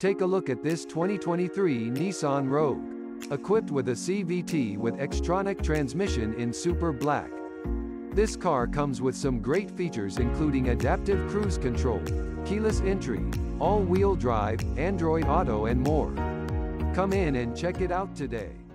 Take a look at this 2023 Nissan Rogue. Equipped with a CVT with Xtronic transmission in Super Black. This car comes with some great features including adaptive cruise control, keyless entry, all-wheel drive, Android Auto and more. Come in and check it out today.